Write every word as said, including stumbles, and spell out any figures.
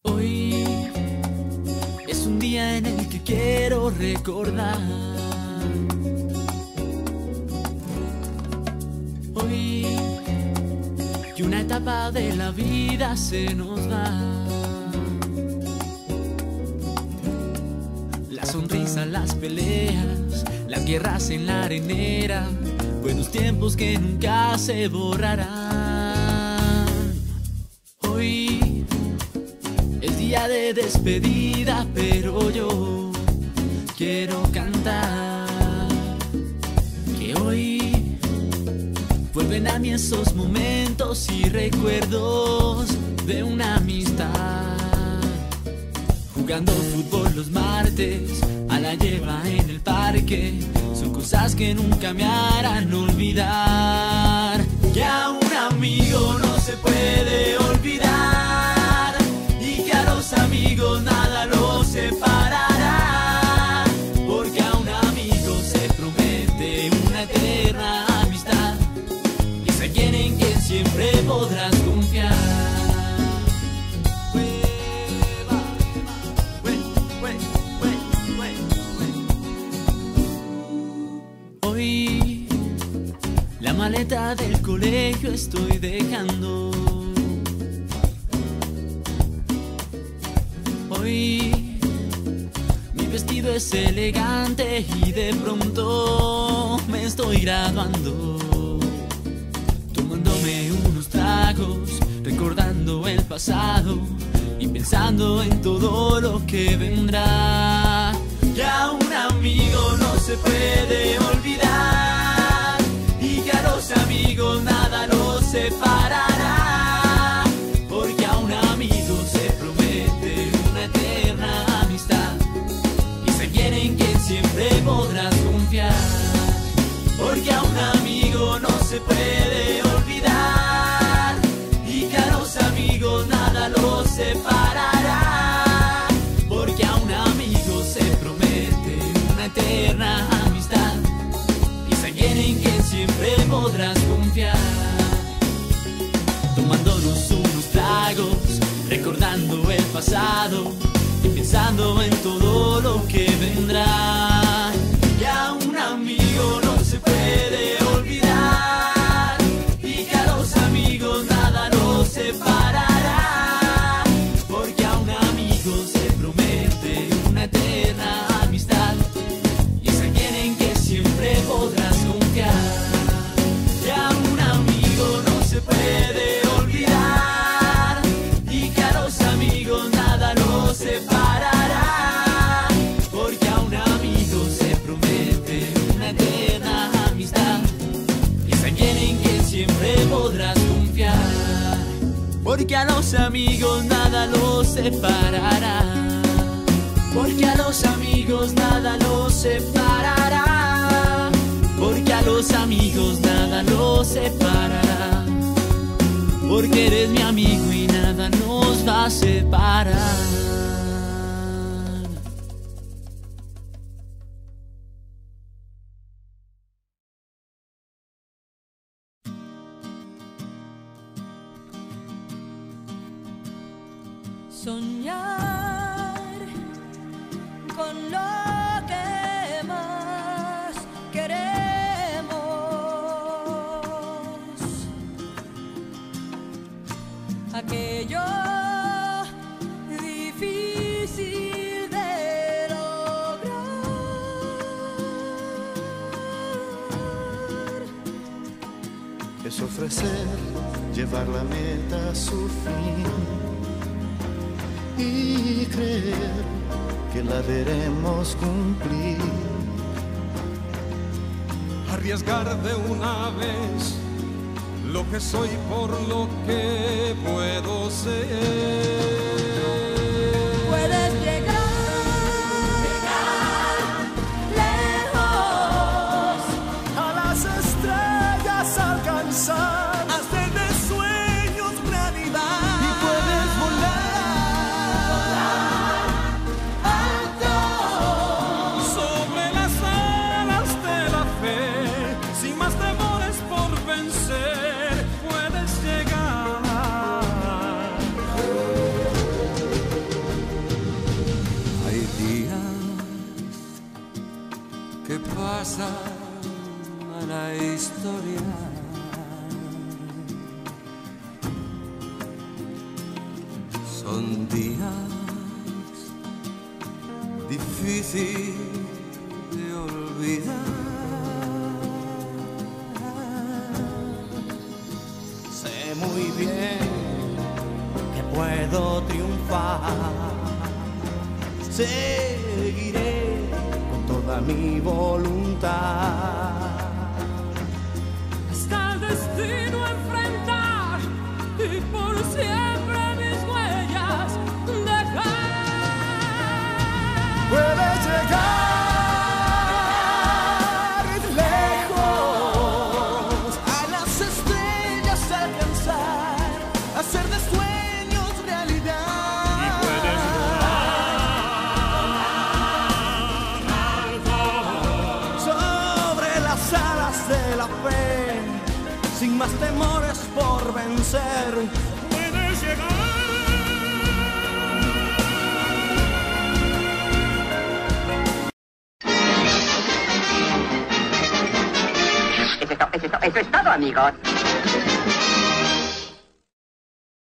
Hoy es un día en el que quiero recordar. Hoy que una etapa de la vida se nos va. La sonrisa, las peleas, las guerras en la arenera, buenos tiempos que nunca se borrarán. Hoy es día de despedida, pero yo quiero cantar que hoy vuelven a mí esos momentos y recuerdos de una amistad. Jugando fútbol los martes, a la hierba en el parque, son cosas que nunca me harán olvidar. Que a un amigo no se puede olvidar y que a los amigos nada los separará. Porque a un amigo se promete una eterna amistad y es alguien en quien siempre podrás confiar. Hoy la maleta del colegio estoy dejando. Hoy mi vestido es elegante y de pronto me estoy graduando. Tomándome unos tragos, recordando el pasado y pensando en todo lo que vendrá. Que a un amigo no se puede olvidar y que a los amigos nada los separará. Porque a un amigo se promete una eterna amistad y es alguien en quien siempre podrás confiar. Porque a un amigo no se puede olvidar y que a los amigos nada los separará. Porque a un amigo se promete una eterna amistad y es alguien en quien siempre podrás confiar. Tomándonos unos tragos, recordando el pasado y pensando en todo lo que vendrá. Que a un amigo no se puede olvidar y que a los amigos nada los separará. Porque a un amigo se promete una eterna amistad y es alguien en que siempre podrás confiar. Que a un amigo no se puede olvidar y que a los amigos nada los separará. Porque a un amigo se promete una eterna amistad y es alguien en que siempre podrás confiar. Porque a los amigos nada los separará. Porque a los amigos nada los separará. Porque a los amigos nada los separará. Porque eres mi amigo y nada nos va a separar. Soñar con lo que más queremos, aquello difícil de lograr. Es ofrecer, llevar la meta a su fin y creer que la veremos cumplir. Arriesgar de una vez lo que soy por lo que puedo ser. Puedes llegar, llegar lejos, a las estrellas alcanzar. Puedes llegar Son días difíciles de olvidar. Sé muy bien que puedo triunfar. Seguiré con toda mi voluntad hasta el destino enfrentar y por siempre mis huellas dejar. Puedes llegar lejos, a las estrellas alcanzar, hacer de sueños realidad. Y puedes sobre las alas de la fe, sin más temores por vencer. puedes llegar. Eso es, to- eso es to- eso es todo, amigos.